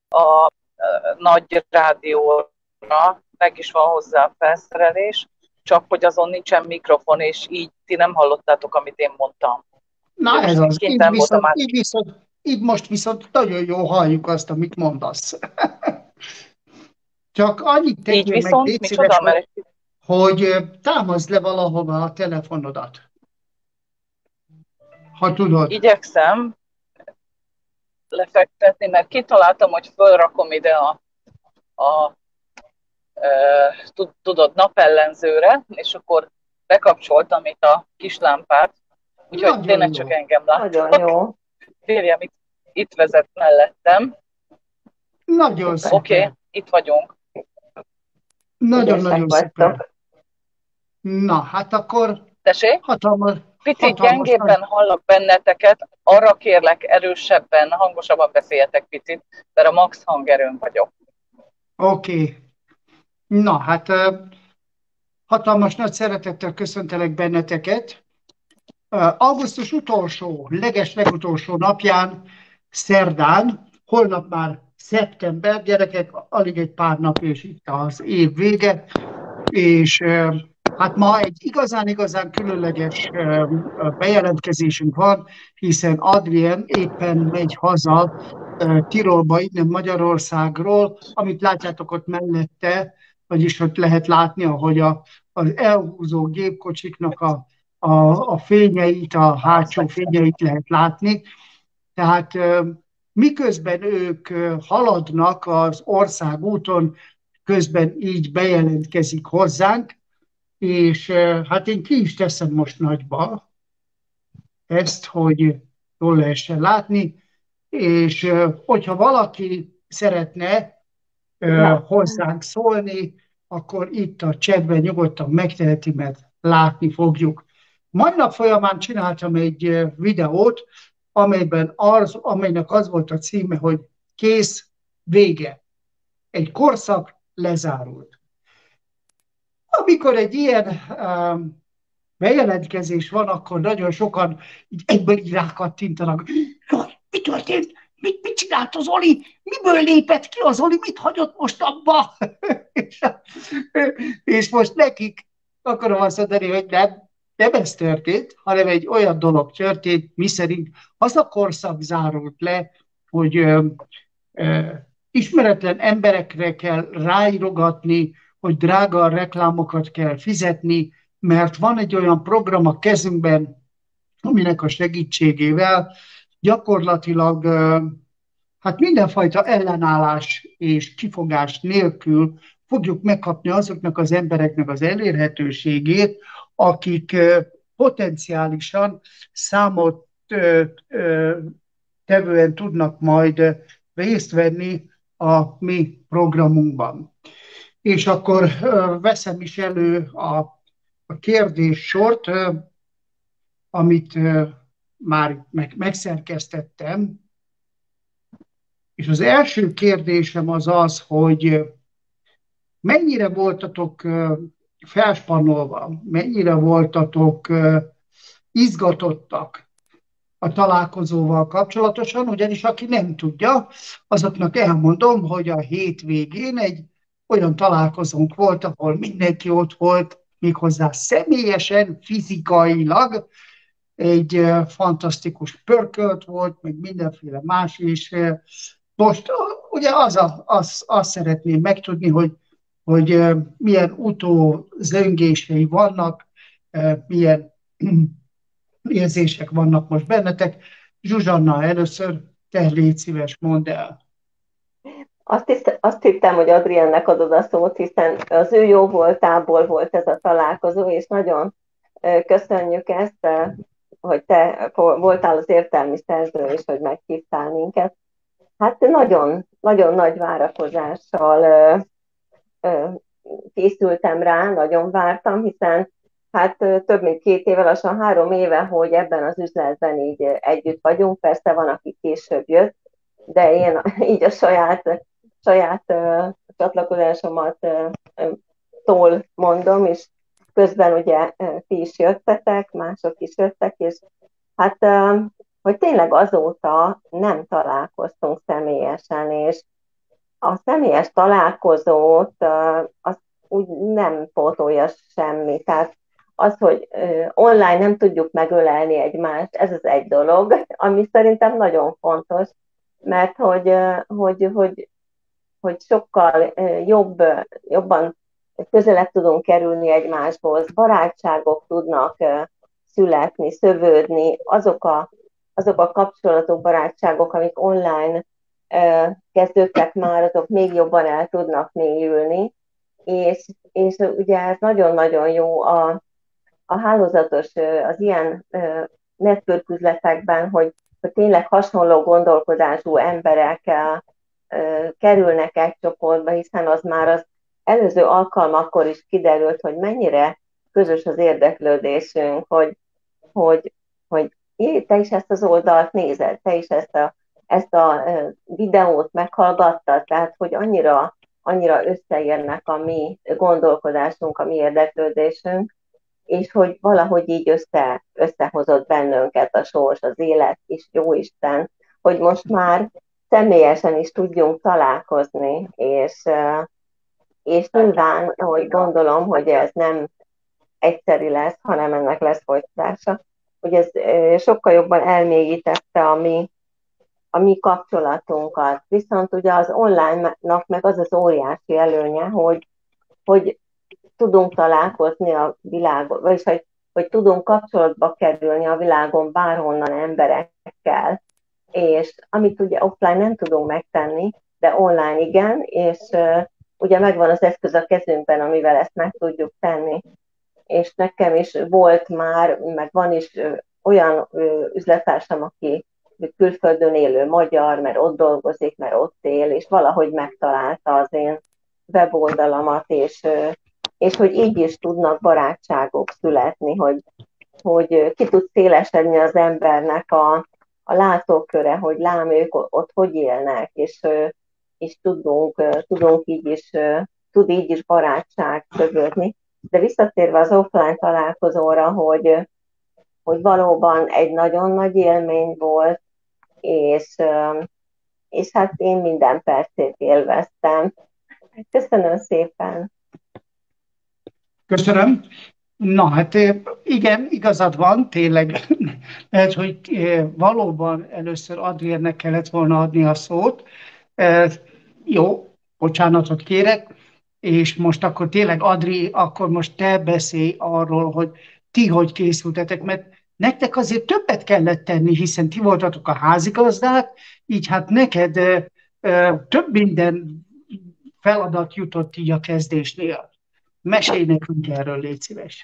a nagy rádióra, meg is van hozzá a felszerelés, csak hogy azon nincsen mikrofon, és így ti nem hallottátok, amit én mondtam. Na ez Most én az, kénytelen voltam át. így most viszont nagyon jól halljuk azt, amit mondasz. Csak annyit Így tegyél meg, viszont, légy szíves, micsoda, mert hogy támaszd le valahova a telefonodat, ha tudod. igyekszem lefektetni, mert kitaláltam, hogy fölrakom ide a tudod, napellenzőre, és akkor bekapcsoltam itt a kis lámpát, úgyhogy Nagyon tényleg csak jó. engem Nagyon láttak. jó. Férjem itt vezet mellettem. Nagyon Szuper. szuper. Itt vagyunk. Nagyon-nagyon Ügyesek szuper. vagytok. Na, hát akkor Tessék? hatalmas, Picit hatalmas nagy... gyengébben hallak benneteket, arra kérlek erősebben, hangosabban beszéljetek picit, mert a max hangerőn vagyok. Oké. Na, hát hatalmas nagy szeretettel köszöntelek benneteket. Augusztus utolsó, legutolsó napján, szerdán, holnap már szeptember, gyerekek, alig egy pár nap, és itt az év vége, és hát ma egy igazán különleges bejelentkezésünk van, hiszen Adrien éppen megy haza Tirolba, innen Magyarországról, amit látjátok ott mellette, vagyis ott lehet látni, ahogy az elhúzó gépkocsiknak a fényeit, a hátsó fényeit lehet látni. Tehát miközben ők haladnak az országúton, közben így bejelentkezik hozzánk, és hát én ki is teszem most nagyba ezt, hogy jól lehessen látni, és hogyha valaki szeretne hozzánk szólni, akkor itt a chatben nyugodtan megteheti, mert látni fogjuk. Mai nap folyamán csináltam egy videót, amelynek az volt a címe, hogy kész, vége. Egy korszak lezárult. Amikor egy ilyen bejelentkezés van, akkor nagyon sokan egyből így rákattintanak. Mi történt? Mit csinált az Oli? Miből lépett ki az Oli? Mit hagyott most abba? És most nekik akarom azt mondani, hogy nem ez történt, hanem egy olyan dolog történt, miszerint az a korszak zárult le, hogy ismeretlen emberekre kell ráírogatni, hogy drága reklámokat kell fizetni, mert van egy olyan program a kezünkben, aminek a segítségével gyakorlatilag hát mindenfajta ellenállás és kifogás nélkül fogjuk megkapni azoknak az embereknek az elérhetőségét, akik potenciálisan számot tevően tudnak majd részt venni a mi programunkban. És akkor veszem is elő a kérdéssort, amit már megszerkesztettem. És az első kérdésem az az, hogy mennyire voltatok felspannolva, mennyire voltatok izgatottak a találkozóval kapcsolatosan, ugyanis aki nem tudja, azoknak elmondom, hogy a hétvégén egy olyan találkozónk volt, ahol mindenki ott volt, méghozzá személyesen, fizikailag, egy fantasztikus pörkölt volt, meg mindenféle más is. Most ugye azt szeretném megtudni, hogy milyen utózöngései vannak, milyen érzések vannak most bennetek. Zsuzsanna, először te légy szíves, mondd el. Azt hittem, hogy Adriennek adod a szót, hiszen az ő jó voltából volt ez a találkozó, és nagyon köszönjük ezt, hogy te voltál az értelmi szerző, és hogy meghívtál minket. Hát nagyon, nagyon nagy várakozással készültem rá, nagyon vártam, hiszen hát több mint 2 éve, lassan 3 éve, hogy ebben az üzletben így együtt vagyunk. Persze van, aki később jött, de én így a saját csatlakozásomat mondom, és közben ugye ti is jöttetek, mások is jöttek, és hát hogy tényleg azóta nem találkoztunk személyesen, és a személyes találkozót az úgy nem pótolja semmi. Tehát az, hogy online nem tudjuk megölelni egymást, ez az egy dolog, ami szerintem nagyon fontos, mert hogy sokkal jobban közelebb tudunk kerülni egymáshoz, barátságok tudnak születni, szövődni, azok a kapcsolatok, barátságok, amik online kezdődtek már, azok még jobban el tudnak mélyülni, és ugye ez nagyon-nagyon jó a hálózatos, az ilyen network üzletekben, hogy tényleg hasonló gondolkodású emberek kerülnek egy csoportba, hiszen az már az előző alkalmakkor is kiderült, hogy mennyire közös az érdeklődésünk, hogy, hogy te is ezt az oldalt nézed, te is ezt a videót meghallgattad, tehát hogy annyira összeérnek a mi gondolkodásunk, a mi érdeklődésünk, és hogy valahogy így összehozott bennünket a sors, az élet is, Jóisten, hogy most már személyesen is tudjunk találkozni, és nyilván, hogy gondolom, hogy ez nem egyszeri lesz, hanem ennek lesz folytatása, hogy ez sokkal jobban elmélyítette a mi kapcsolatunkat. Viszont ugye az online-nak meg az az óriási előnye, hogy tudunk találkozni a világon, vagyis hogy tudunk kapcsolatba kerülni a világon bárhonnan emberekkel, és amit ugye offline nem tudunk megtenni, de online igen, és ugye megvan az eszköz a kezünkben, amivel ezt meg tudjuk tenni. És nekem is volt már, meg van is olyan üzlettársam, aki külföldön élő magyar, mert ott dolgozik, mert ott él, és valahogy megtalálta az én weboldalamat, és hogy így is tudnak barátságok születni, hogy ki tud szélesedni az embernek a látóköre, hogy lám ők ott hogy élnek, és tudunk tud így is barátság szövődni. De visszatérve az offline találkozóra, hogy valóban egy nagyon nagy élmény volt, és hát én minden percét élveztem. Köszönöm szépen! Köszönöm. Na, hát igen, igazad van, tényleg. Lehet, hogy valóban először Adriennek kellett volna adni a szót. Jó, bocsánatot kérek, és most akkor tényleg, Adri, akkor most te beszélj arról, hogy ti hogy készültetek, mert nektek azért többet kellett tenni, hiszen ti voltatok a házigazdák, így hát neked több minden feladat jutott így a kezdésnél. Mesélj nekünk erről, légy szíves.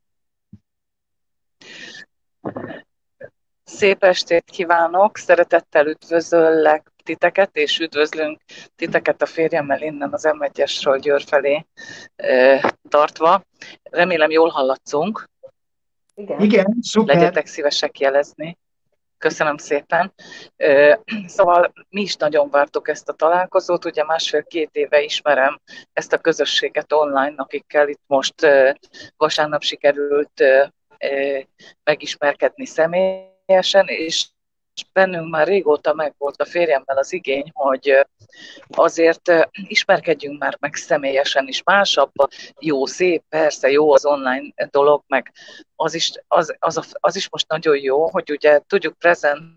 Szép estét kívánok, szeretettel üdvözöllek titeket, és üdvözlünk titeket a férjemmel innen az M1-esről Győr felé tartva. Remélem jól hallatszunk. Igen, szuper. Legyetek szívesek jelezni. Köszönöm szépen. Szóval mi is nagyon vártuk ezt a találkozót, ugye 1,5-2 éve ismerem ezt a közösséget online, akikkel itt most vasárnap sikerült megismerkedni személyesen, és bennünk már régóta megvolt a férjemmel az igény, hogy azért ismerkedjünk már meg személyesen is, másabb, jó, szép, persze jó az online dolog, meg az is most nagyon jó, hogy ugye tudjuk prezentálni,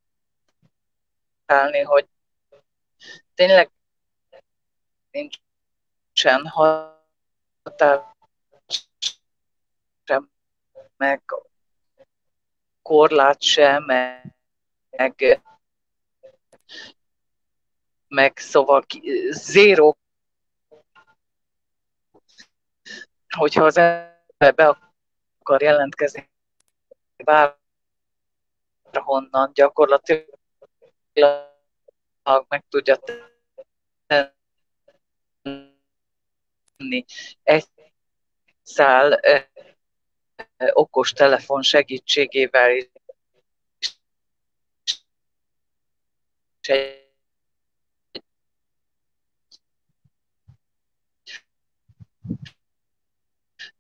hogy tényleg nincsen határ sem, meg korlát sem, meg szóval zéró, hogyha az ember be akar jelentkezni bárhonnan, gyakorlatilag meg tudja tenni egy szál okos telefon segítségével is egy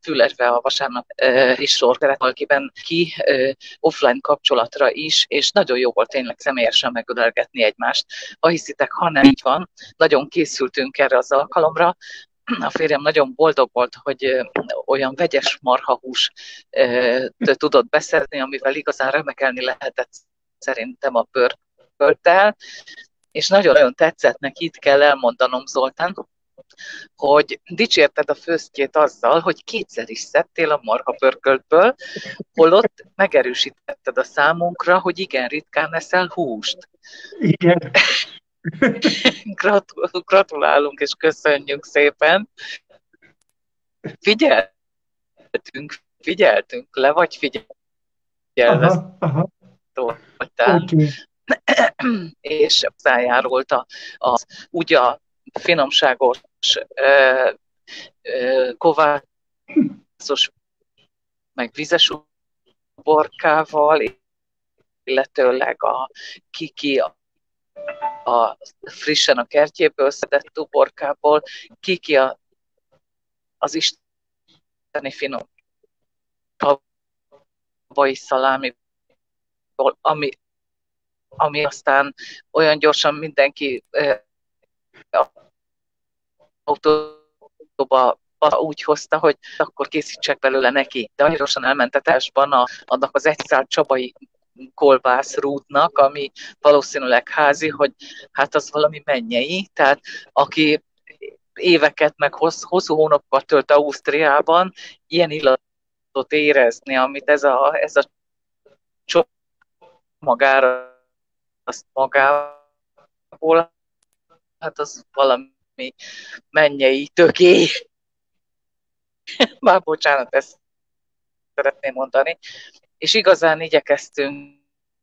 illetve a vasárnap is sor került valakiben ki offline kapcsolatra is, és nagyon jó volt tényleg személyesen megölelgetni egymást. Ha hiszitek, ha nem így van, nagyon készültünk erre az alkalomra. A férjem nagyon boldog volt, hogy olyan vegyes marhahús tudott beszerezni, amivel igazán remekelni lehetett szerintem a pörkölttel, és nagyon-nagyon tetszett neki, itt kell elmondanom, Zoltán, hogy dicsérted a főztjét azzal, hogy kétszer is szedtél a marhapörköltből, holott megerősítetted a számunkra, hogy igen ritkán eszel húst. Igen. Gratulálunk és köszönjük szépen. Figyeltünk le, vagy figyelve voltál. Okay. És hozzájárult úgy a finomságos kovászos, meg vizes uborkával, illetőleg a Kiki a frissen a kertjéből szedett uborkából, Kiki az isteni finom tavalyi szalámiból, ami aztán olyan gyorsan mindenki autóba úgy hozta, hogy akkor készítsek belőle neki. De olyan gyorsan elment a társban annak az egyszál csabai kolbászrútnak, ami valószínűleg házi, hogy hát az valami mennyei, tehát aki éveket, meg hosszú hónapokat tölt Ausztriában, ilyen illatot érezni, amit ez a csomag magára, azt magából, hát az valami mennyei töké. Már bocsánat, ezt szeretném mondani. És igazán igyekeztünk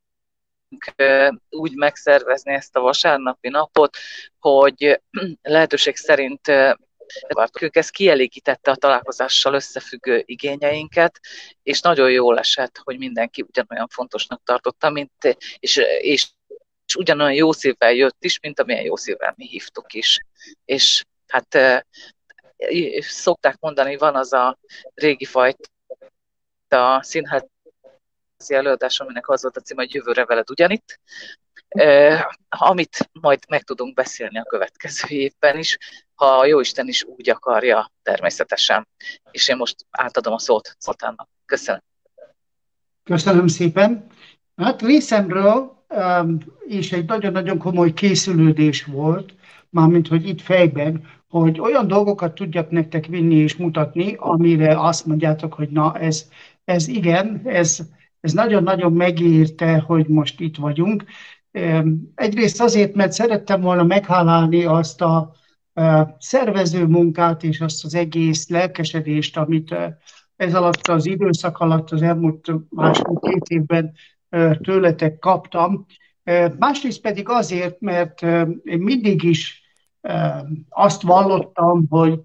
úgy megszervezni ezt a vasárnapi napot, hogy lehetőség szerint ez kielégítette a találkozással összefüggő igényeinket, és nagyon jól esett, hogy mindenki ugyanolyan fontosnak tartotta, és ugyanolyan jó szívvel jött is, mint amilyen jó szívvel mi hívtuk is. És hát szokták mondani, van az a régi fajta színházi előadás, aminek az volt a címe, hogy Jövőre veled ugyanitt, amit majd meg tudunk beszélni a következő évben is, ha a Jóisten is úgy akarja, természetesen. És én most átadom a szót Zoltánnak. Köszönöm. Köszönöm szépen. Hát részemről és egy nagyon-nagyon komoly készülődés volt, mármint hogy itt fejben, hogy olyan dolgokat tudjak nektek vinni és mutatni, amire azt mondjátok, hogy na ez igen, ez nagyon-nagyon megérte, hogy most itt vagyunk. Egyrészt azért, mert szerettem volna meghálálni azt a szervező munkát és azt az egész lelkesedést, amit ez alatt az időszak alatt, az elmúlt másfél-két évben tőletek kaptam. Másrészt pedig azért, mert én mindig is azt vallottam, hogy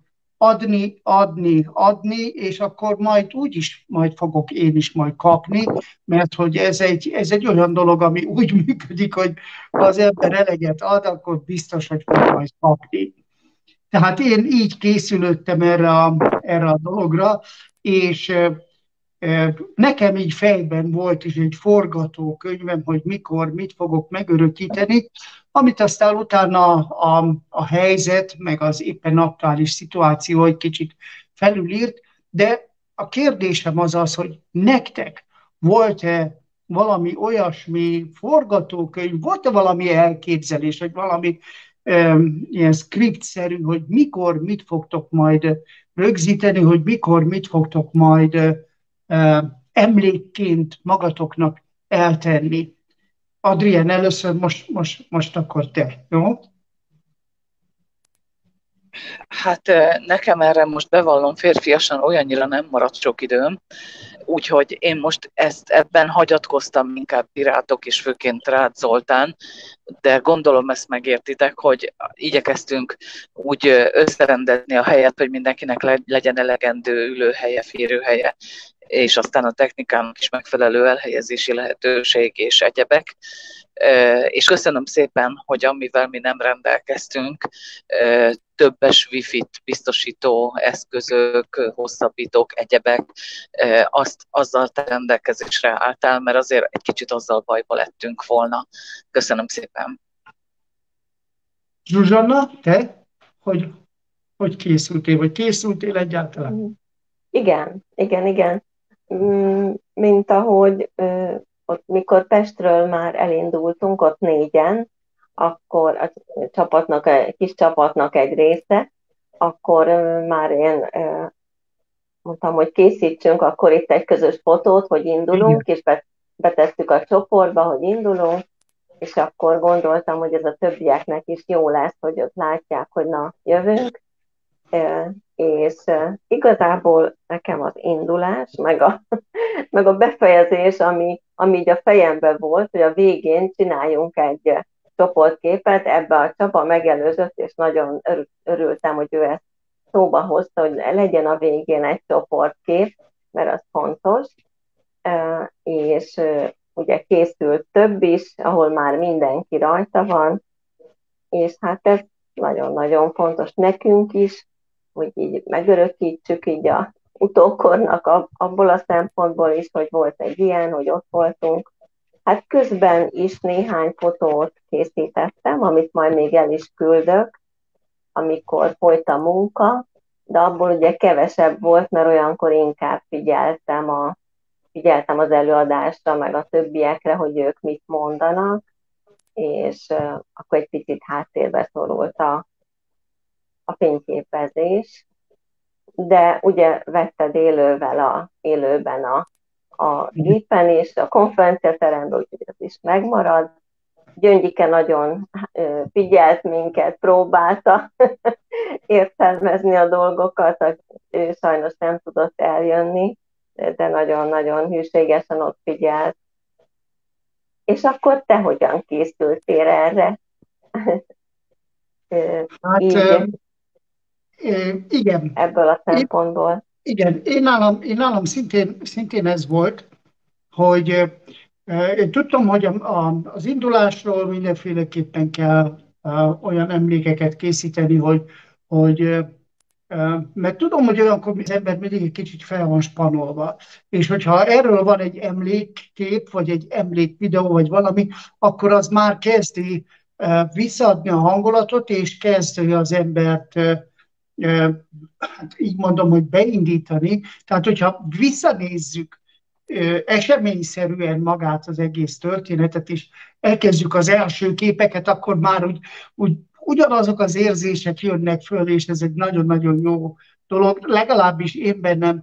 adni, és akkor majd úgyis fogok én is majd kapni, mert hogy ez egy olyan dolog, ami úgy működik, hogy ha az ember eleget ad, akkor biztos, hogy fog majd kapni. Tehát én így készülődtem erre a dologra, és nekem így fejben volt is egy forgatókönyvem, hogy mikor, mit fogok megörökíteni, amit aztán utána a helyzet, meg az éppen aktuális szituáció egy kicsit felülírt, de a kérdésem az, hogy nektek volt-e valami olyasmi forgatókönyv, volt-e valami elképzelés, vagy valami ilyen scriptszerű, hogy mikor mit fogtok majd rögzíteni, hogy mikor mit fogtok majd emlékként magatoknak eltenni. Adrien, először most akkor te, jó? Hát nekem erre most bevallom férfiasan olyannyira nem maradt sok időm, úgyhogy én most ebben hagyatkoztam inkább irátok, és főként rád, Zoltán, de gondolom ezt megértitek, hogy igyekeztünk úgy összerendezni a helyet, hogy mindenkinek legyen elegendő ülőhelye, férőhelye, és aztán a technikának is megfelelő elhelyezési lehetőség és egyebek. És köszönöm szépen, hogy amivel mi nem rendelkeztünk, többes wifi-t biztosító eszközök, hosszabbítók, egyebek, azzal te rendelkezésre álltál, mert azért egy kicsit azzal bajba lettünk volna. Köszönöm szépen. Zsuzsanna, te hogy készültél, vagy készültél egyáltalán? Igen. Mint ahogy ott, mikor Pestről már elindultunk, ott 4-en, akkor a kis csapatnak egy része, akkor már én mondtam, hogy készítsünk akkor itt egy közös fotót, hogy indulunk, és betettük a csoportba, hogy indulunk, és akkor gondoltam, hogy ez a többieknek is jó lesz, hogy ott látják, hogy na, jövünk, és igazából nekem az indulás, meg a befejezés, ami így a fejemben volt, hogy a végén csináljunk egy csoportképet, ebbe a Csaba megelőzött, és nagyon örültem, hogy ő ezt szóba hozta, hogy legyen a végén egy csoportkép, mert az fontos, és ugye készült több is, ahol már mindenki rajta van, és hát ez nagyon-nagyon fontos nekünk is, hogy így megörökítsük így a utókornak abból a szempontból is, hogy volt egy ilyen, hogy ott voltunk. Hát közben is néhány fotót készítettem, amit majd még el is küldök, amikor folyt a munka, de abból ugye kevesebb volt, mert olyankor inkább figyeltem az előadásra, meg a többiekre, hogy ők mit mondanak, és akkor egy picit háttérbe szorult a fényképezés, de ugye vetted élőben a gépen és a konferenciateremben, úgyhogy ez is megmarad. Gyöngyike nagyon figyelt minket, próbálta értelmezni a dolgokat, ő sajnos nem tudott eljönni, de nagyon-nagyon hűségesen ott figyelt. És akkor te hogyan készültél erre? Hát igen. Ebből a szempontból. Igen, én nálam szintén ez volt, hogy én tudtam, hogy az indulásról mindenféleképpen kell olyan emlékeket készíteni, hogy mert tudom, hogy olyankor az ember mindig egy kicsit fel van spanolva, és hogyha erről van egy emlékkép, vagy egy emlékvideó, vagy valami, akkor az már kezdi visszaadni a hangulatot, és kezdi az embert, hát így mondom, hogy beindítani. Tehát, hogyha visszanézzük eseményszerűen magát az egész történetet, és elkezdjük az első képeket, akkor már úgy ugyanazok az érzések jönnek föl, és ez egy nagyon-nagyon jó dolog. Legalábbis én bennem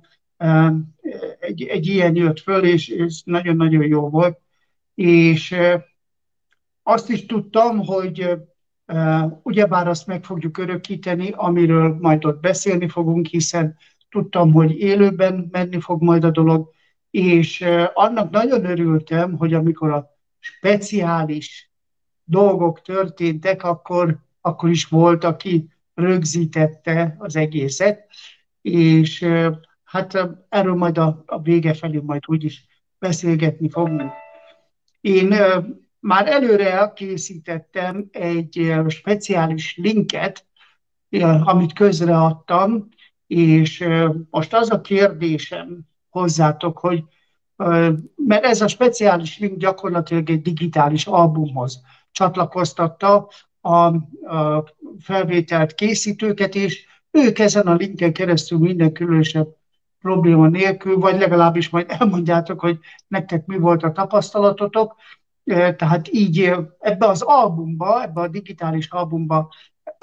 egy ilyen jött föl, és nagyon-nagyon jó volt. És azt is tudtam, hogy ugyebár azt meg fogjuk örökíteni, amiről majd ott beszélni fogunk, hiszen tudtam, hogy élőben menni fog majd a dolog, és annak nagyon örültem, hogy amikor a speciális dolgok történtek, akkor is volt, aki rögzítette az egészet, és hát erről majd a vége felé majd úgyis beszélgetni fogunk. Én már előre elkészítettem egy speciális linket, amit közreadtam, és most az a kérdésem hozzátok, hogy mert ez a speciális link gyakorlatilag egy digitális albumhoz csatlakoztatta a felvételt készítőket, és ők ezen a linken keresztül minden különösebb probléma nélkül, vagy legalábbis majd elmondjátok, hogy nektek mi volt a tapasztalatotok. Tehát így ebbe az albumba, ebbe a digitális albumba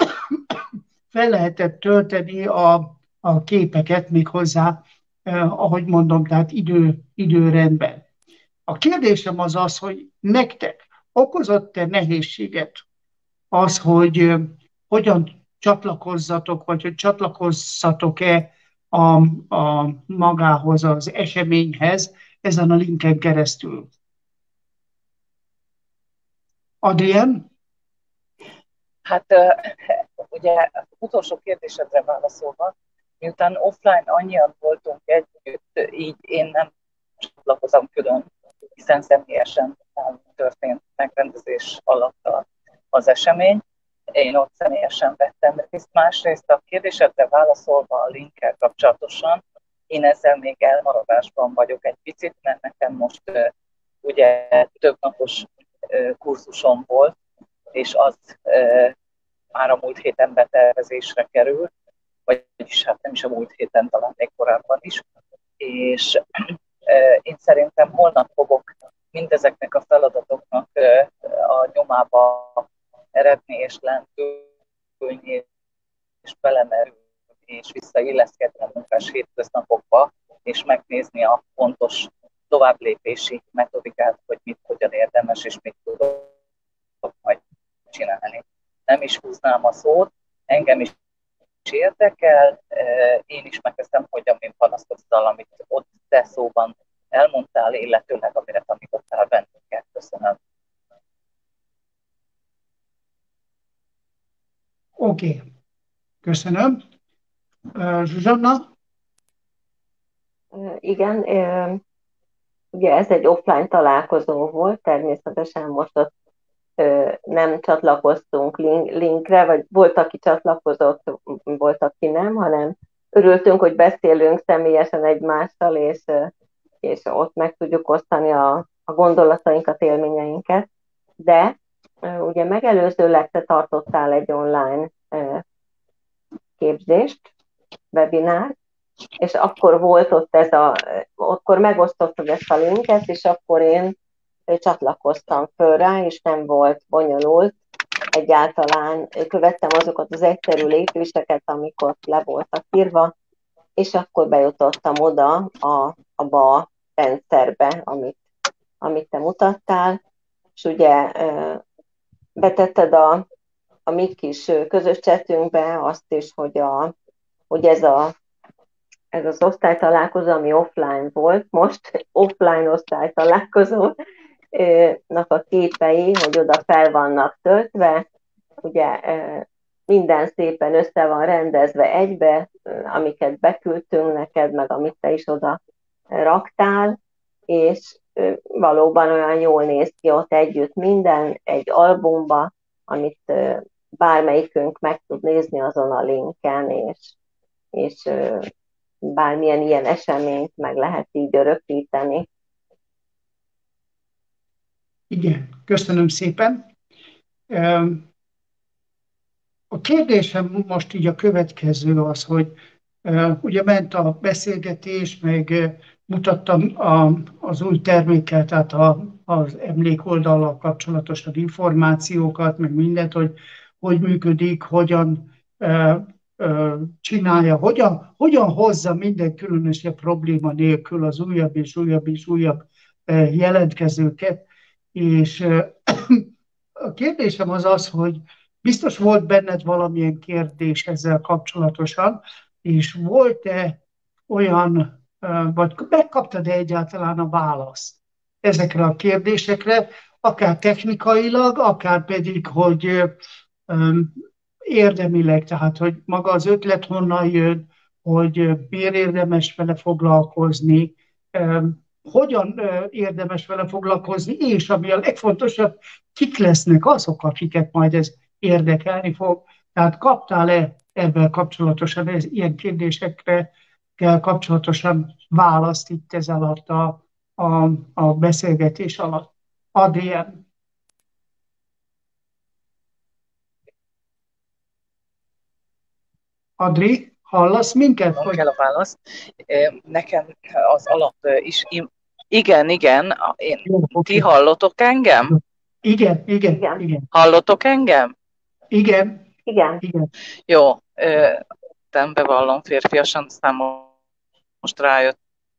fel lehetett tölteni a képeket még hozzá, ahogy mondom, tehát időrendben. A kérdésem az, hogy nektek okozott-e nehézséget az, hogy hogyan csatlakozzatok, vagy hogy csatlakozzatok-e a magához, az eseményhez ezen a linken keresztül? Adrien? Hát ugye utolsó kérdésedre válaszolva, miután offline annyian voltunk együtt, így én nem csatlakozom külön, hiszen személyesen történt megrendezés alatt az esemény. Én ott személyesen vettem részt. Másrészt a kérdésedre válaszolva a linkkel kapcsolatosan, én ezzel még elmaradásban vagyok egy picit, mert nekem most ugye több napos kurzusom volt, és az már a múlt héten betervezésre került, vagyis hát nem is a múlt héten, talán még korábban is, és én szerintem holnap fogok mindezeknek a feladatoknak a nyomába eredni és lendülni, és belemerülni, és visszailleszkedni a munkás hétköznapokba, és megnézni a pontos továbblépési metodikát, hogy mit hogyan érdemes, és mit tudok majd csinálni. Nem is húznám a szót, engem is érdekel, én is megkezdtem, hogy amin panaszkodtál, amit ott te szóban elmondtál, illetőleg amire tanítottál bennünket. Köszönöm. Oké. Köszönöm. Zsuzsanna? Igen, ugye ez egy offline találkozó volt, természetesen most ott nem csatlakoztunk linkre, vagy volt, aki csatlakozott, volt, aki nem, hanem örültünk, hogy beszélünk személyesen egymással, és ott meg tudjuk osztani a gondolatainkat, élményeinket. De ugye megelőzőleg te tartottál egy online képzést, webinárt, és akkor volt ott akkor megosztottad ezt a linket, és akkor én csatlakoztam föl rá, és nem volt bonyolult. Egyáltalán követtem azokat az egyszerű lépéseket, amik ott le voltak írva, és akkor bejutottam oda abba a rendszerbe, amit te mutattál, és ugye betetted a mi kis közös chatünkbe azt is, hogy ez az osztálytalálkozó, ami offline volt, most offline osztálytalálkozónak a képei, hogy oda fel vannak töltve, ugye minden szépen össze van rendezve egybe, amiket beküldtünk neked, meg amit te is oda raktál, és valóban olyan jól néz ki ott együtt minden, egy albumba, amit bármelyikünk meg tud nézni azon a linken, és bármilyen ilyen eseményt meg lehet így örökíteni. Igen, köszönöm szépen. A kérdésem most így a következő az, hogy ugye ment a beszélgetés, meg mutattam az új terméket, tehát az emlékoldallal kapcsolatosan információkat, meg mindent, hogy működik, hogyan csinálja, hogyan hozza minden különösebb probléma nélkül az újabb és újabb és újabb jelentkezőket. És a kérdésem az, hogy biztos volt benned valamilyen kérdés ezzel kapcsolatosan, és volt-e olyan, vagy megkaptad-e egyáltalán a választ ezekre a kérdésekre, akár technikailag, akár pedig, hogy érdemileg, tehát hogy maga az ötlet honnan jön, hogy miért érdemes vele foglalkozni, hogyan érdemes vele foglalkozni, és ami a legfontosabb, kik lesznek azok, akiket majd ez érdekelni fog. Tehát kaptál-e ebben kapcsolatosan, ilyen kérdésekre kapcsolatosan választ itt ez alatt a beszélgetés alatt? Adrián. Adri, hallasz minket? Nem kell a válasz. Nekem az alap is... Igen. Ti hallotok engem? Igen. Hallotok engem? Igen. Jó. Nem bevallom férfiasan, aztán most rájöttem,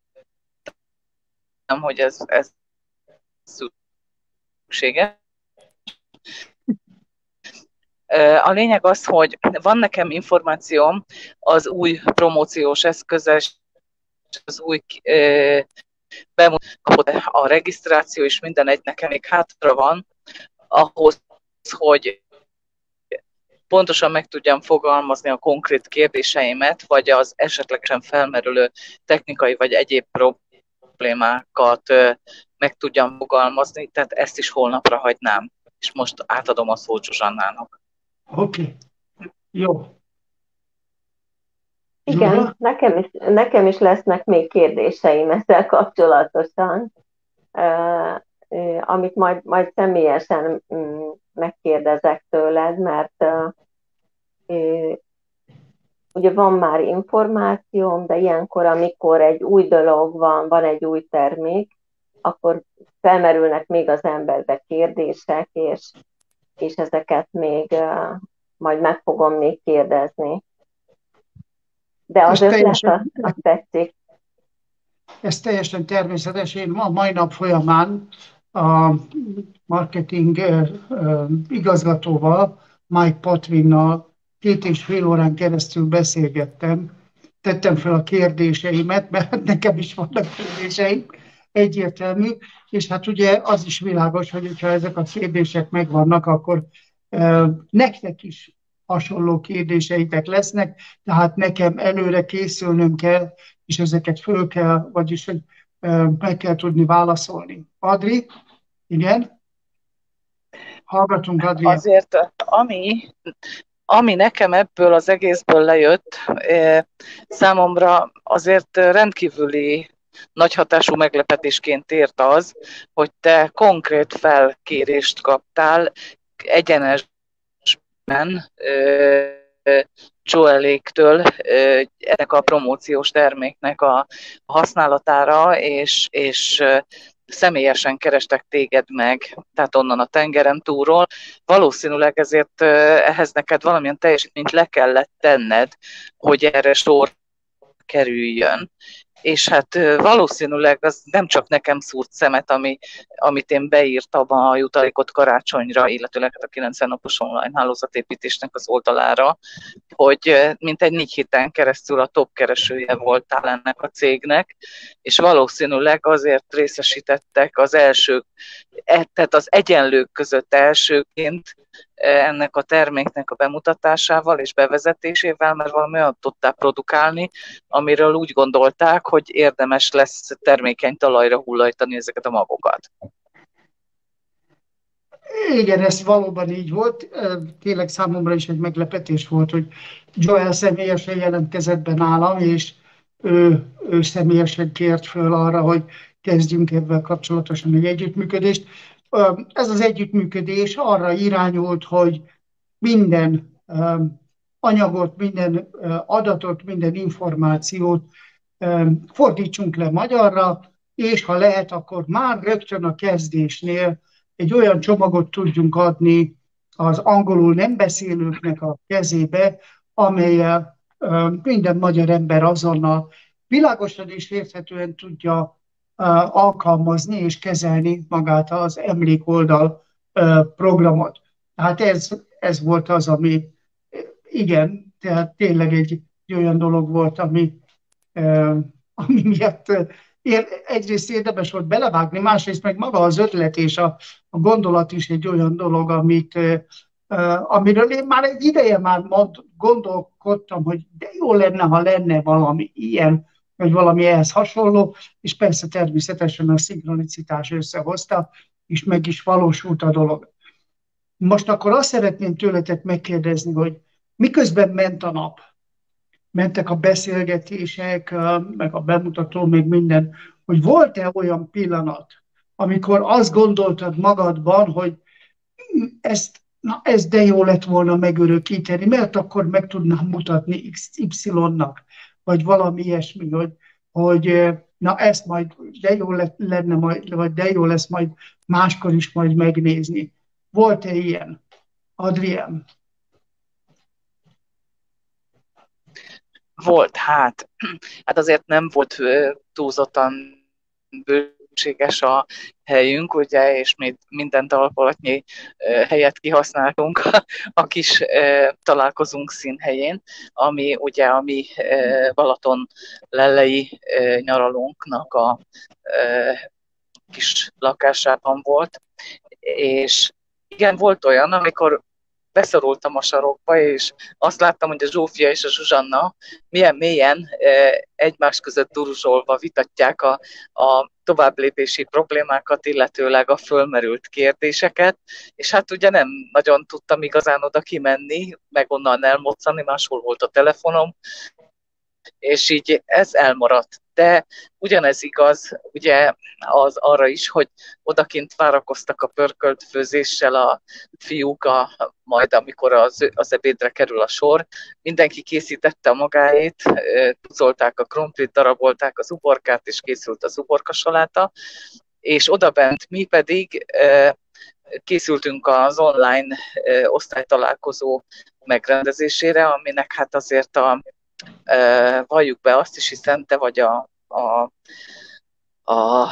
hogy ez szükséges. A lényeg az, hogy van nekem információm az új promóciós eszközes, az új bemutató, a regisztráció és minden egy nekem még hátra van, ahhoz, hogy pontosan meg tudjam fogalmazni a konkrét kérdéseimet, vagy az esetlegesen felmerülő technikai vagy egyéb problémákat meg tudjam fogalmazni, tehát ezt is holnapra hagynám. És most átadom a szót Zsuzsannának. Oké, jó. Igen, nekem is lesznek még kérdéseim ezzel kapcsolatosan, amit majd személyesen megkérdezek tőled, mert ugye van már információm, de ilyenkor, amikor egy új dolog van egy új termék, akkor felmerülnek még az emberbe kérdések, és ezeket még majd meg fogom még kérdezni. De az ötlet, azt tetszik. Ez teljesen természetes. Én a mai nap folyamán a marketing igazgatóval, Mike Patwinnal 2,5 órán keresztül beszélgettem. Tettem fel a kérdéseimet, mert nekem is vannak kérdéseim, egyértelmű, és hát ugye az is világos, hogy ha ezek a kérdések megvannak, akkor nektek is hasonló kérdéseitek lesznek, tehát nekem előre készülnöm kell, és ezeket föl kell, vagyis hogy meg kell tudni válaszolni. Adri, igen? Hallgatunk, Adri. Azért, ami nekem ebből az egészből lejött, számomra azért rendkívüli nagy hatású meglepetésként ért az, hogy te konkrét felkérést kaptál egyenesben Joeléktől ennek a promóciós terméknek a használatára, és személyesen kerestek téged meg, tehát onnan a tengeren túlról. Valószínűleg ezért ehhez neked valamilyen teljesítményt le kellett tenned, hogy erre sor kerüljön. És hát valószínűleg az nem csak nekem szúrt szemet, amit én beírtam a jutalékot karácsonyra, illetőleg a 90 napos online hálózatépítésnek az oldalára, hogy mintegy 4 héten keresztül a top keresője voltál ennek a cégnek, és valószínűleg azért részesítettek az elsők, tehát az egyenlők között elsőként ennek a terméknek a bemutatásával és bevezetésével, mert valami olyan tudták produkálni, amiről úgy gondolták, hogy érdemes lesz termékeny talajra hullajtani ezeket a magokat. Igen, ez valóban így volt. Tényleg számomra is egy meglepetés volt, hogy Joel személyesen jelentkezett be nálam, és ő személyesen kért föl arra, hogy kezdjünk ebben kapcsolatosan egy együttműködést. Ez az együttműködés arra irányult, hogy minden anyagot, minden adatot, minden információt fordítsunk le magyarra, és ha lehet, akkor már rögtön a kezdésnél egy olyan csomagot tudjunk adni az angolul nem beszélőknek a kezébe, amelyel minden magyar ember azonnal világosan és érthetően tudja alkalmazni és kezelni magát az emlékoldal programot. Tehát ez volt az, ami igen, tehát tényleg egy olyan dolog volt, ami miatt egyrészt érdemes volt belevágni, másrészt meg maga az ötlet és a gondolat is egy olyan dolog, amiről én már egy ideje már gondolkodtam, hogy de jó lenne, ha lenne valami ilyen, vagy valami ehhez hasonló, és persze természetesen a szinkronicitás összehozta, és meg is valósult a dolog. Most akkor azt szeretném tőletek megkérdezni, hogy miközben ment a nap, mentek a beszélgetések, meg a bemutató, még minden, hogy volt-e olyan pillanat, amikor azt gondoltad magadban, hogy ez de jó lett volna megörökíteni, mert akkor meg tudnám mutatni XY-nak, vagy valami ilyesmi, hogy na ezt majd de jó lenne majd, vagy de jó lesz majd máskor is majd megnézni. Volt-e ilyen? Adrián? Volt, hát azért nem volt túlzottan bőséges a helyünk, ugye, és minden talpalatnyi helyet kihasználtunk a kis találkozunk színhelyén, ami ugye a mi Balaton lellei nyaralunknak a kis lakásában volt, és igen, volt olyan, amikor beszorultam a sarokba, és azt láttam, hogy a Zsófia és a Zsuzsanna milyen mélyen egymás között duruzsolva vitatják a továbblépési problémákat, illetőleg a fölmerült kérdéseket, és hát ugye nem nagyon tudtam igazán oda kimenni, meg onnan elmoccani, máshol volt a telefonom, és így ez elmaradt. De ugyanez igaz ugye az arra is, hogy odakint várakoztak a pörkölt főzéssel a fiúk, majd amikor az ebédre kerül a sor. Mindenki készítette a magáét, pucolták a krumplit, darabolták az uborkát, és készült az uborkasaláta, és odabent mi pedig készültünk az online osztálytalálkozó megrendezésére, aminek hát azért valljuk be azt is, hiszen te vagy a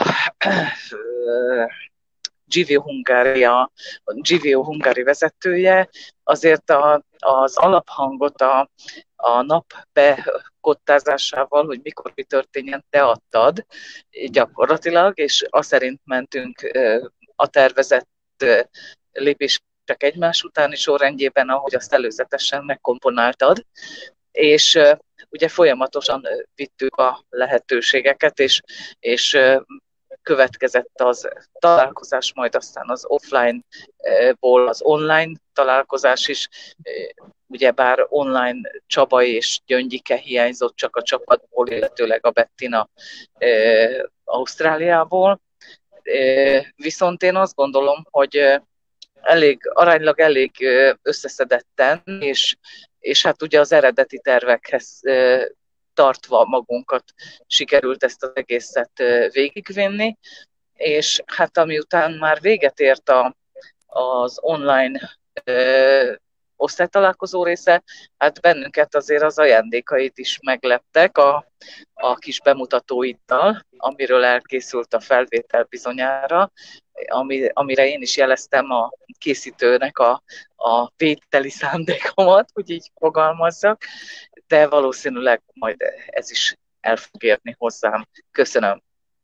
GVO Hungári vezetője, azért az alaphangot a nap bekottázásával, hogy mikor mi történjen, te adtad gyakorlatilag, és azt szerint mentünk a tervezett lépések egymás utáni sorrendjében, ahogy azt előzetesen megkomponáltad, és ugye folyamatosan vittük a lehetőségeket, és következett az találkozás, majd aztán az offline-ból az online találkozás is, ugyebár online Csaba és Gyöngyike hiányzott csak a csapatból, illetőleg a Bettina Ausztráliából. Viszont én azt gondolom, hogy aránylag elég összeszedetten, és hát ugye az eredeti tervekhez tartva magunkat sikerült ezt az egészet végigvinni, és hát amiután már véget ért az online osztálytalálkozó része, hát bennünket azért az ajándékait is megleptek a kis bemutatóiddal, amiről elkészült a felvétel bizonyára, amire én is jeleztem a készítőnek a vételi szándékomat, hogy így fogalmazzak, de valószínűleg majd ez is el fog érni hozzám. Köszönöm.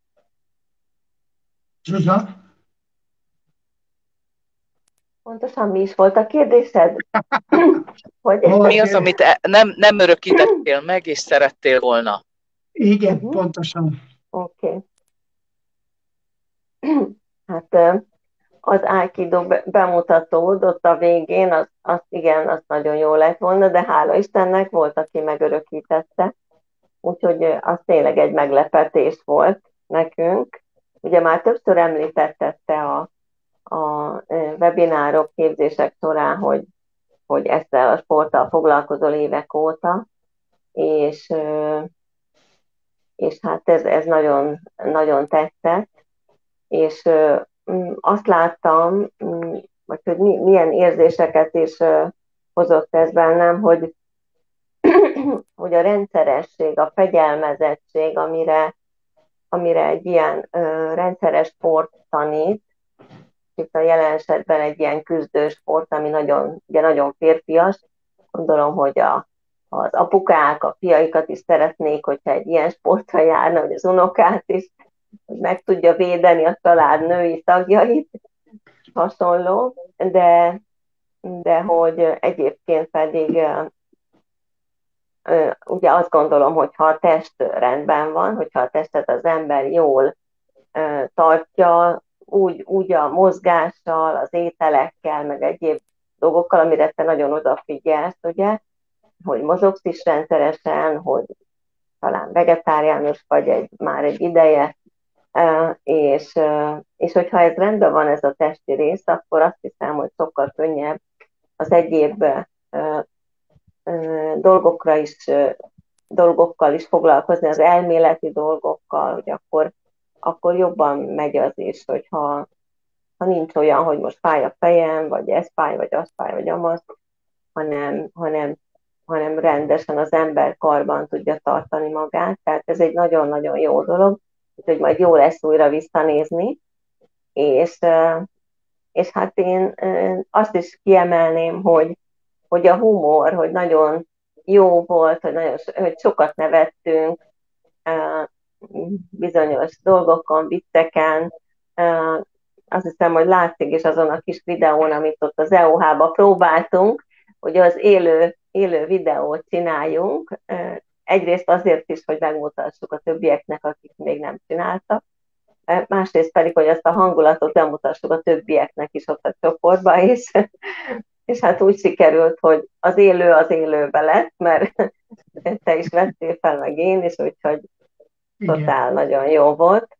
Zsuzsa? Pontosan mi is volt a kérdésed? Mi az, amit nem örökítettél meg, és szerettél volna? Igen, pontosan. Oké. Hát az Aikido bemutatód ott a végén, az igen, az nagyon jó lett volna, de hála Istennek volt, aki megörökítette. Úgyhogy az tényleg egy meglepetés volt nekünk. Ugye már többször említetted te a webinárok, képzések során, hogy ezzel a sporttal foglalkozol évek óta, és hát ez nagyon, nagyon tetszett, és azt láttam, vagy hogy milyen érzéseket is hozott ez bennem, hogy a rendszeresség, a fegyelmezettség, amire egy ilyen rendszeres sport tanít, itt a jelen esetben egy ilyen küzdősport, ami ugye nagyon férfias, gondolom, hogy az apukák, a fiaikat is szeretnék, hogyha egy ilyen sportra járna, hogy az unokát is, hogy meg tudja védeni a család női tagjait, hasonló, de hogy egyébként pedig ugye azt gondolom, hogy ha a test rendben van, hogyha a testet az ember jól tartja, úgy a mozgással, az ételekkel, meg egyéb dolgokkal, amire te nagyon odafigyelsz, ugye, hogy mozogsz is rendszeresen, hogy talán vegetáriánus vagy már egy ideje, és hogyha ez rendben van, ez a testi rész, akkor azt hiszem, hogy sokkal könnyebb az egyéb dolgokkal is foglalkozni, az elméleti dolgokkal, hogy akkor jobban megy az is, hogyha nincs olyan, hogy most fáj a fejem, vagy ez fáj, vagy az fáj, vagy amaz, hanem rendesen az ember karban tudja tartani magát. Tehát ez egy nagyon-nagyon jó dolog, úgyhogy majd jó lesz újra visszanézni, és hát én azt is kiemelném, hogy a humor, hogy nagyon jó volt, hogy sokat nevettünk bizonyos dolgokon, vicceken, azt hiszem, hogy látszik is azon a kis videón, amit ott az EOH-ba próbáltunk, hogy az élő videót csináljunk. Egyrészt azért is, hogy megmutassuk a többieknek, akik még nem csináltak, másrészt pedig, hogy ezt a hangulatot bemutassuk a többieknek is ott a csoportba, és hát úgy sikerült, hogy az élőbe lett, mert te is vettél fel, meg én is, úgyhogy totál nagyon jó volt.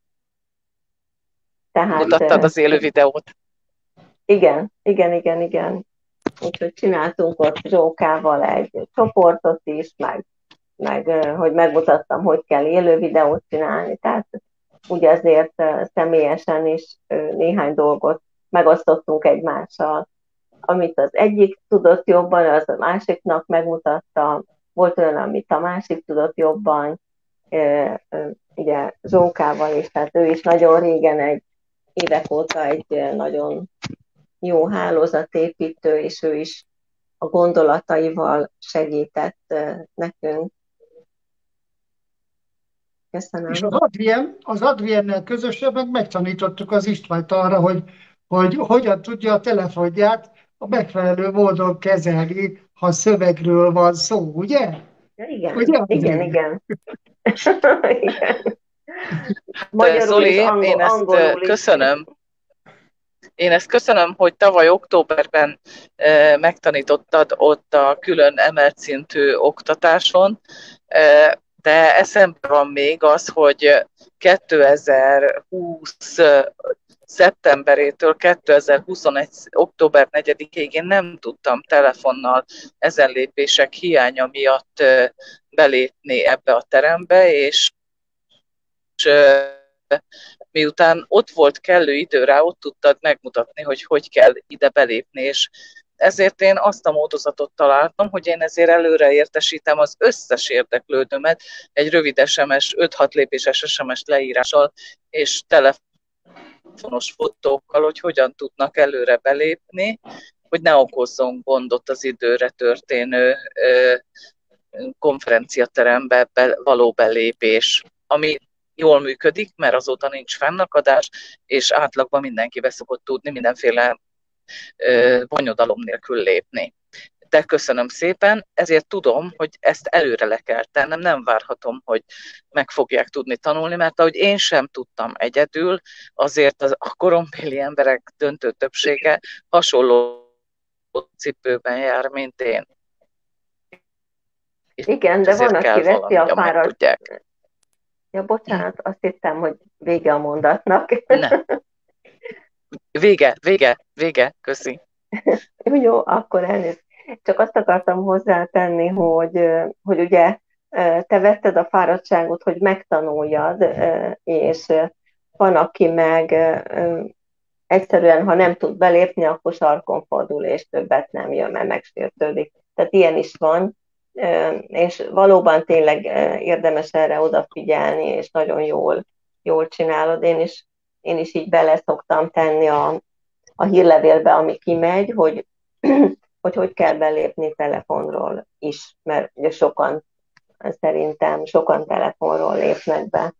Tehát, mutattad az élő videót. Igen. Úgyhogy csináltunk ott Zsókával egy csoportot is, meg hogy megmutattam, hogy kell élő videót csinálni. Tehát úgy azért személyesen is néhány dolgot megosztottunk egymással. Amit az egyik tudott jobban, az a másiknak megmutatta. Volt olyan, amit a másik tudott jobban. Ugye Zsókával is, tehát ő is nagyon régen, évek óta egy nagyon jó hálózatépítő, és ő is a gondolataival segített nekünk. Köszönöm. És az Adriennel közösen meg megtanítottuk az Istvánt arra, hogy hogyan tudja a telefonját a megfelelő módon kezelni, ha szövegről van szó, ugye? Igen, ugye? Igen. Igen. Zoli, én ezt köszönöm. Én ezt köszönöm, hogy tavaly októberben megtanítottad ott a külön emelt szintű oktatáson, de eszembe van még az, hogy 2020 szeptemberétől 2021. október 4-ig én nem tudtam telefonnal ezen lépések hiánya miatt belépni ebbe a terembe, és miután ott volt kellő idő rá, ott tudtad megmutatni, hogy kell ide belépni, és ezért én azt a módozatot találtam, hogy én ezért előre értesítem az összes érdeklődőmet egy rövid SMS, 5-6 lépéses SMS leírással és telefonos fotókkal, hogy hogyan tudnak előre belépni, hogy ne okozzon gondot az időre történő konferenciaterembe való belépés, ami jól működik, mert azóta nincs fennakadás, és átlagban mindenki be szokott tudni mindenféle bonyodalom nélkül lépni. De köszönöm szépen, ezért tudom, hogy ezt előre le kell tennem, nem várhatom, hogy meg fogják tudni tanulni, mert ahogy én sem tudtam egyedül, azért a korombéli emberek döntő többsége hasonló cipőben jár, mint én. Igen, de van, aki veszi a fáradt. Ja, bocsánat, azt hittem, hogy vége a mondatnak. Nem. Vége, köszi. Jó, akkor elnézést. Csak azt akartam hozzátenni, hogy ugye te vetted a fáradtságot, hogy megtanuljad, és van, aki meg egyszerűen, ha nem tud belépni, akkor sarkon fordul, és többet nem jön, mert megsértődik. Tehát ilyen is van, és valóban tényleg érdemes erre odafigyelni, és nagyon jól csinálod. Én is így bele szoktam tenni a hírlevélbe, ami kimegy, hogy kell belépni telefonról is, mert ugye szerintem sokan telefonról lépnek be.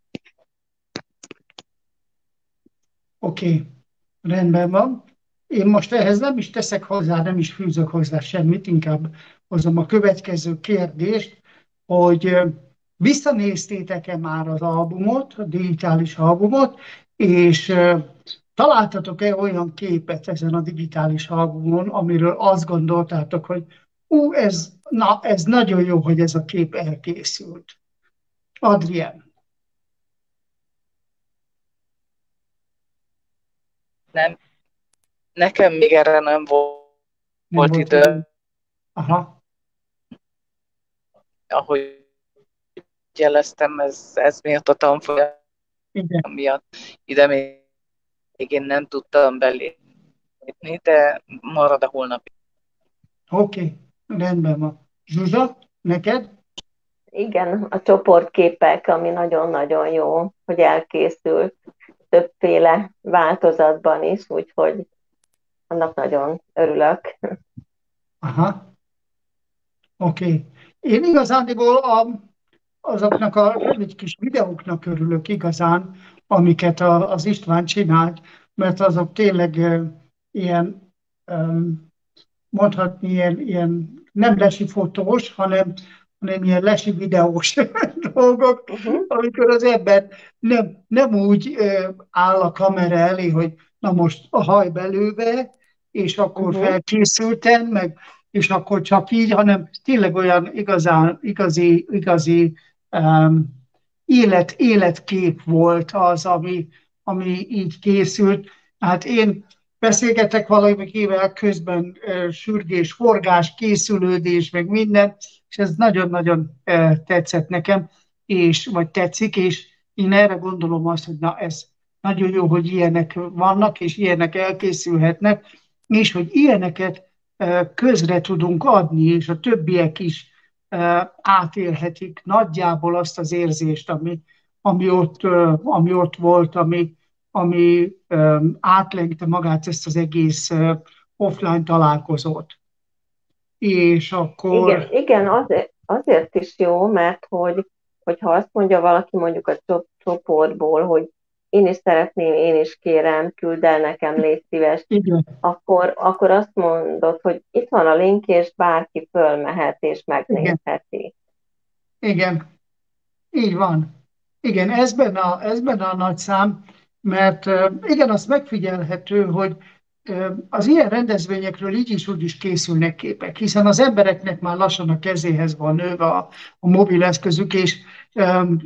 Oké, rendben van. Én most ehhez nem is teszek hozzá, nem is fűzök hozzá semmit, inkább hozom a következő kérdést, hogy visszanéztétek-e már az albumot, a digitális albumot, és találtatok-e olyan képet ezen a digitális albumon, amiről azt gondoltátok, hogy ez nagyon jó, hogy ez a kép elkészült. Adrien. Nem. Nekem még erre nem volt idő. Aha. Ahogy jeleztem, ez miatt a tanfolyam miatt ide még én nem tudtam belépni, de marad a holnapi. Oké, rendben van. Zsuzsa, neked? Igen, a csoportképek, ami nagyon-nagyon jó, hogy elkészült többféle változatban is, úgyhogy annak nagyon örülök. Aha. Oké. Én igazándiból azoknak a rövid kis videóknak örülök igazán, amiket az István csinált, mert azok tényleg ilyen, mondhatni, ilyen nem lesi fotós, hanem ilyen lesi videós dolgok, Uh-huh, amikor az ember nem úgy áll a kamera elé, hogy na most a haj belőve, és akkor uh-huh, felkészültem, és akkor csak így, hanem tényleg olyan igazi életkép volt az, ami így készült. Hát én beszélgetek valakivel, közben sürgés, forgás, készülődés, meg minden, és ez nagyon-nagyon tetszett nekem, vagy tetszik, és én erre gondolom azt, hogy na ez nagyon jó, hogy ilyenek vannak, és ilyenek elkészülhetnek, és hogy ilyeneket közre tudunk adni, és a többiek is átélhetik nagyjából azt az érzést, ami ott volt, ami átlengte magát ezt az egész offline találkozót. És Igen, akkor, igen, azért is jó, mert hogyha azt mondja valaki mondjuk a csoportból, hogy én is szeretném, én is kérem, küld el nekem, légy szíves, igen, akkor azt mondod, hogy itt van a link, és bárki fölmehet és igen, megnézheti. igen, így van. Igen, ez benne a nagy szám, mert igen, azt megfigyelhető, hogy az ilyen rendezvényekről így is úgy is készülnek képek, hiszen az embereknek már lassan a kezéhez van nőve a mobileszközük, és um,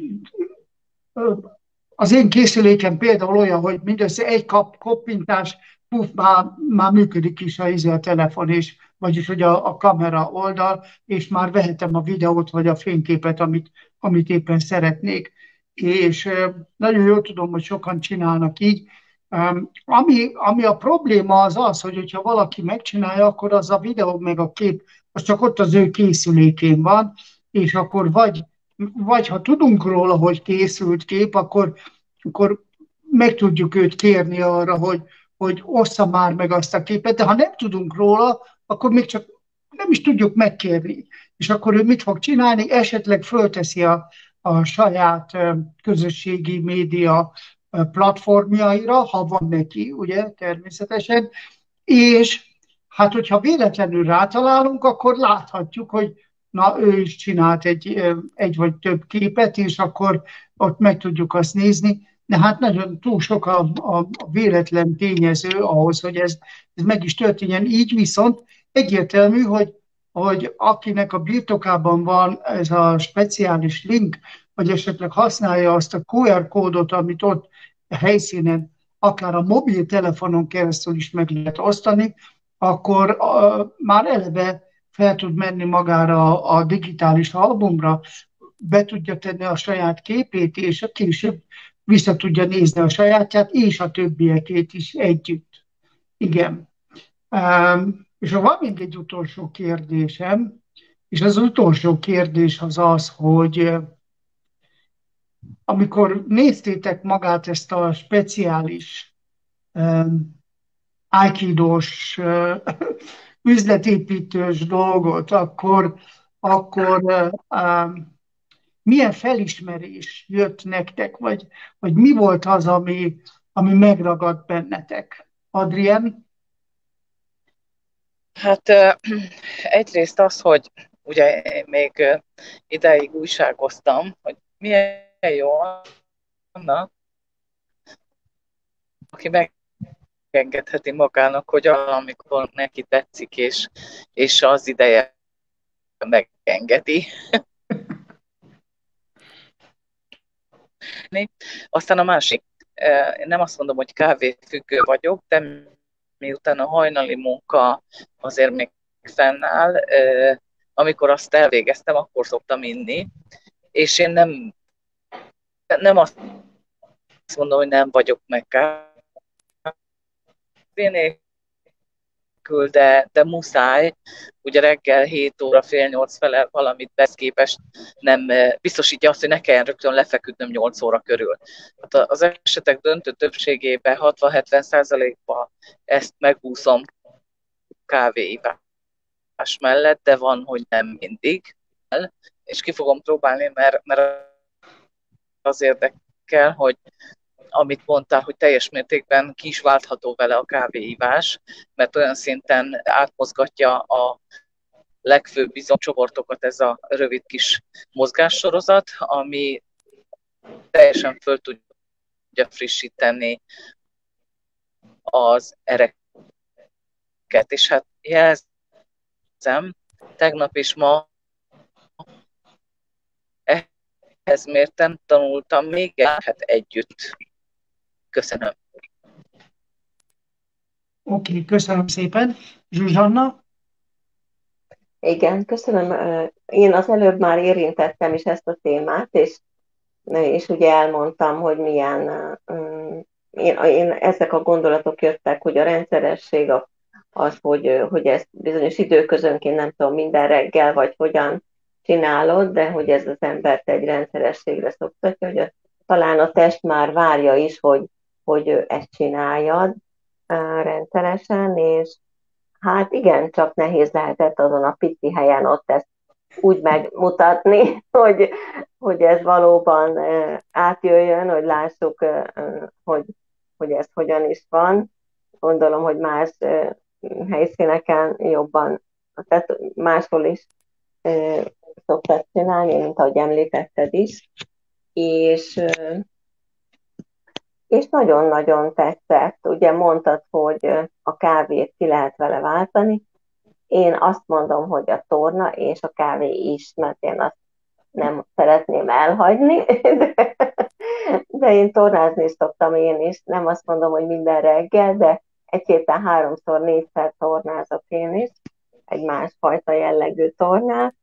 az én készülékem például olyan, hogy mindössze egy koppintás, puf, már működik is a telefon, vagyis hogy a kamera oldal, és már vehetem a videót vagy a fényképet, amit éppen szeretnék. És nagyon jól tudom, hogy sokan csinálnak így. Ami a probléma az az, hogy hogyha valaki megcsinálja, akkor az a videó meg a kép, az csak ott az ő készülékén van, és akkor vagy ha tudunk róla, hogy készült kép, akkor meg tudjuk őt kérni arra, hogy ossza már meg azt a képet, de ha nem tudunk róla, akkor még csak nem is tudjuk megkérni. És akkor ő mit fog csinálni? Esetleg fölteszi a saját közösségi média platformjaira, ha van neki, ugye, természetesen, és hát, hogyha véletlenül rátalálunk, akkor láthatjuk, hogy na, ő is csinált egy vagy több képet, és akkor ott meg tudjuk azt nézni. De hát nagyon túl sok a véletlen tényező ahhoz, hogy ez meg is történjen. Így viszont egyértelmű, hogy akinek a birtokában van ez a speciális link, vagy esetleg használja azt a QR kódot, amit ott a helyszínen, akár a mobiltelefonon keresztül is meg lehet osztani, akkor már eleve fel tud menni magára a digitális albumra, be tudja tenni a saját képét, és később vissza tudja nézni a sajátját, és a többiekét is együtt. Igen. És van még egy utolsó kérdésem, és az utolsó kérdés az, hogy amikor néztétek magát ezt a speciális aikidós üzletépítős dolgot, akkor milyen felismerés jött nektek, vagy mi volt az, ami megragadt bennetek? Adrien? Hát egyrészt az, hogy ugye én még ideig újságoztam, hogy milyen jó annak, aki megengedheti magának, hogy amikor neki tetszik, és az ideje megengedi. Aztán a másik, nem azt mondom, hogy kávéfüggő vagyok, de miután a hajnali munka azért még fennáll, amikor azt elvégeztem, akkor szoktam inni, és én nem azt mondom, hogy nem vagyok meg kávé nélkül, de muszáj, ugye reggel 7 óra, fél 8 fele valamit vesz képest nem biztosítja azt, hogy ne kelljen rögtön lefeküdnöm 8 óra körül. Hát az esetek döntő többségében, 60-70%-ban ezt megúszom kávéivás mellett, de van, hogy nem mindig. És ki fogom próbálni, mert az érdekel, hogy amit mondtál, hogy teljes mértékben ki is váltható vele a kávéivás, mert olyan szinten átmozgatja a legfőbb izomcsoportokat ez a rövid kis mozgássorozat, ami teljesen föl tudja frissíteni az ereket. És hát jelzem, tegnap és ma ehhez mérten tanultam még együtt. Köszönöm. Oké, köszönöm szépen. Zsuzsanna? Igen, köszönöm. Én az előbb már érintettem is ezt a témát, és ugye elmondtam, hogy milyen, én ezek a gondolatok jöttek, hogy a rendszeresség, az, hogy ezt bizonyos időközönként nem tudom, minden reggel, vagy hogyan csinálod, de hogy ez az embert egy rendszerességre szoktatja, hogy talán a test már várja is, hogy ezt csináljad rendszeresen, és hát igen, csak nehéz lehetett azon a pici helyen ott ezt úgy megmutatni, hogy ez valóban átjöjjön, hogy lássuk, hogy ez hogyan is van. Gondolom, hogy más helyszíneken jobban, tehát máshol is szokták csinálni, mint ahogy említetted is. És nagyon-nagyon tetszett. Ugye mondtad, hogy a kávét ki lehet vele váltani. Én azt mondom, hogy a torna és a kávé is, mert én azt nem szeretném elhagyni, de én tornázni is szoktam én is. Nem azt mondom, hogy minden reggel, de egy héten 3-4-szer tornázok én is, egy másfajta jellegű tornát,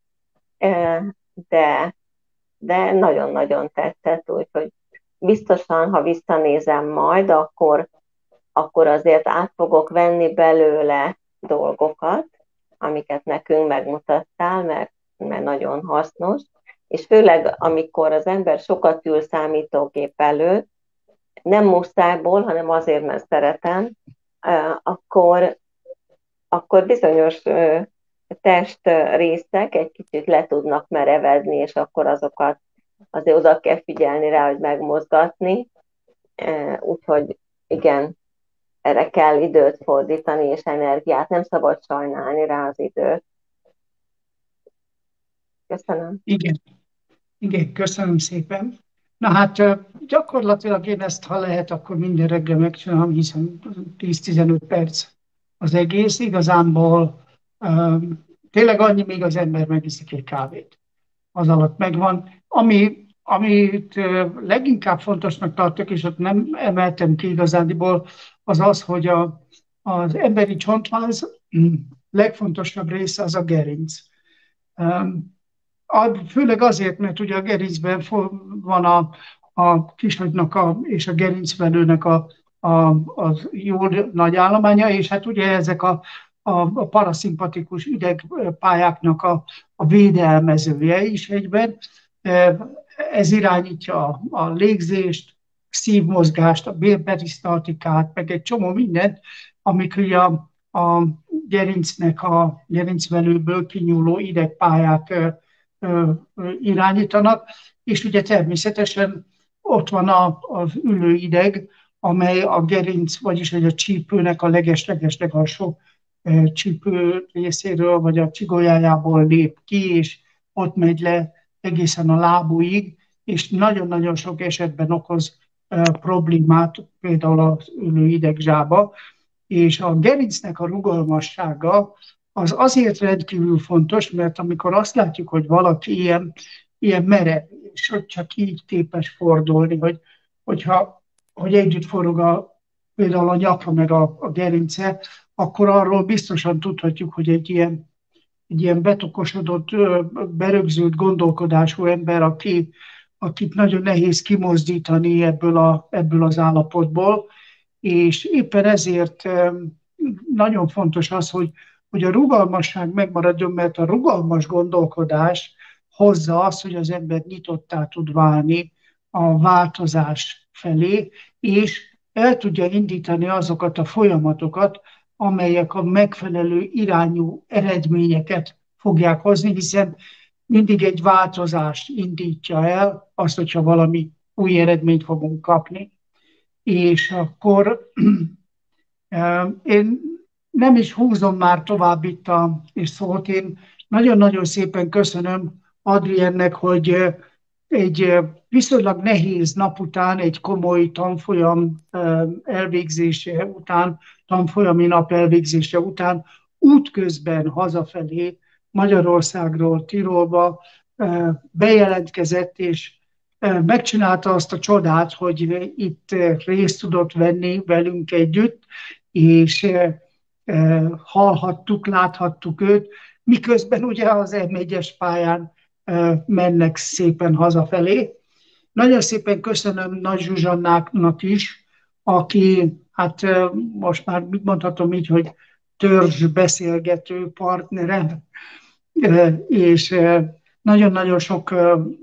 de nagyon-nagyon tetszett, úgyhogy biztosan, ha visszanézem majd, akkor azért át fogok venni belőle dolgokat, amiket nekünk megmutattál, mert nagyon hasznos, és főleg amikor az ember sokat ül számítógép előtt, nem muszájból, hanem azért, mert szeretem, akkor bizonyos testrészek egy kicsit le tudnak merevedni, és akkor azokat azért oda kell figyelni rá, hogy megmozgatni. Úgyhogy igen, erre kell időt fordítani, és energiát. Nem szabad sajnálni rá az időt. Köszönöm. Igen, köszönöm szépen. Na hát gyakorlatilag én ezt, ha lehet, akkor minden reggel megcsinálom, hiszen 10-15 perc az egész. Igazából tényleg annyi, még az ember megiszik egy kávét. Az alatt megvan. Amit leginkább fontosnak tartok, és ott nem emeltem ki igazándiból, az az, hogy az emberi csontváz legfontosabb része az a gerinc. Főleg azért, mert ugye a gerincben van a kisagynak és a gerincvelőnek a jó nagy állománya, és hát ugye ezek a paraszimpatikus idegpályáknak a védelmezője is egyben. Ez irányítja a légzést, szívmozgást, a bélperisztaltikát, meg egy csomó mindent, amik ugye a gerincnek, a gerincvelőből kinyúló idegpályák irányítanak, és ugye természetesen ott van az ülőideg, amely a gerinc, vagyis a csípőnek a leges-leges legalsó csípő részéről, vagy a csigolyájából lép ki, és ott megy le egészen a lábúig, és nagyon-nagyon sok esetben okoz problémát, például az ülőidegzsába, és a gerincnek a rugalmassága az azért rendkívül fontos, mert amikor azt látjuk, hogy valaki ilyen merev, és hogy csak így képes fordulni, hogy együtt forog például a nyaka meg a gerince, akkor arról biztosan tudhatjuk, hogy egy ilyen betokosodott, berögzült gondolkodású ember, akit nagyon nehéz kimozdítani ebből az állapotból, és éppen ezért nagyon fontos az, hogy a rugalmasság megmaradjon, mert a rugalmas gondolkodás hozza azt, hogy az ember nyitottá tud válni a változás felé, és el tudja indítani azokat a folyamatokat, amelyek a megfelelő irányú eredményeket fogják hozni, hiszen mindig egy változást indítja el, azt, hogyha valami új eredményt fogunk kapni. és akkor én nem is húzom már tovább itt a és szót. Én nagyon-nagyon szépen köszönöm Adriennek, hogy egy viszonylag nehéz nap után, egy komoly tanfolyam elvégzése után, tanfolyami nap elvégzése után útközben hazafelé Magyarországról, Tirolba bejelentkezett, és megcsinálta azt a csodát, hogy itt részt tudott venni velünk együtt, és hallhattuk, láthattuk őt, miközben ugye az M1-es pályán mennek szépen hazafelé. Nagyon szépen köszönöm Nagy Zsuzsannáknak is, aki, hát most már mit mondhatom így, hogy törzs beszélgető partnerem, és nagyon-nagyon sok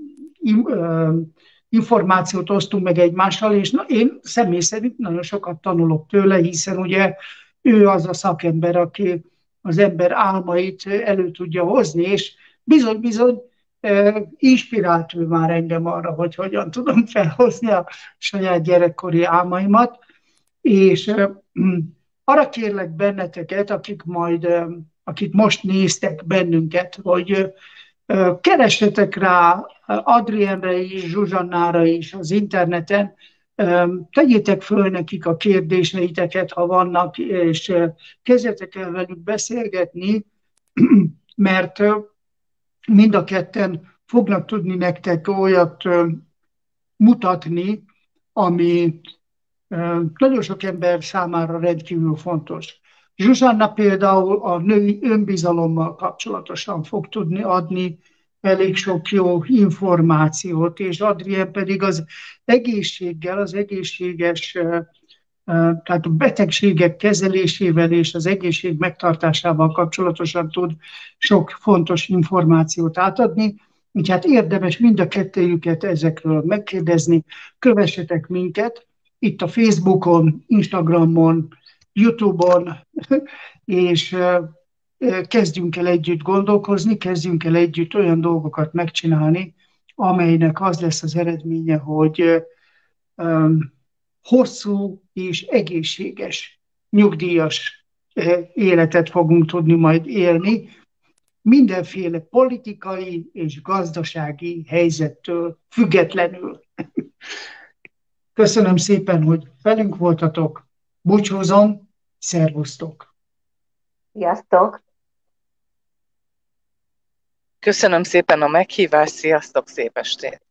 információt osztunk meg egymással, és én személy szerint nagyon sokat tanulok tőle, hiszen ugye ő az a szakember, aki az ember álmait elő tudja hozni, és bizony-bizony inspirált ő már engem arra, hogy hogyan tudom felhozni a saját gyerekkori álmaimat, és arra kérlek benneteket, akik most néztek bennünket, hogy keressetek rá Adrienre is, Zsuzsannára is az interneten, tegyétek föl nekik a kérdéseiteket, ha vannak, és kezdjetek el velük beszélgetni, mert mind a ketten fognak tudni nektek olyat mutatni, ami nagyon sok ember számára rendkívül fontos. Zsuzsanna például a női önbizalommal kapcsolatosan fog tudni adni elég sok jó információt, és Adrien pedig az egészséggel, az egészséges, tehát a betegségek kezelésével és az egészség megtartásával kapcsolatosan tud sok fontos információt átadni. Úgyhogy hát érdemes mind a kettőjüket ezekről megkérdezni. Kövessetek minket itt a Facebookon, Instagramon, YouTube-on, és kezdjünk el együtt gondolkozni, kezdjünk el együtt olyan dolgokat megcsinálni, amelynek az lesz az eredménye, hogy hosszú és egészséges nyugdíjas életet fogunk tudni majd élni, mindenféle politikai és gazdasági helyzettől függetlenül. Köszönöm szépen, hogy velünk voltatok. Búcsúzom, szervusztok! Sziasztok! Köszönöm szépen a meghívást, sziasztok, szép estét!